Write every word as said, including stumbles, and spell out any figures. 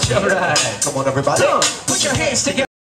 All right. Come on, everybody. So, put your hands together.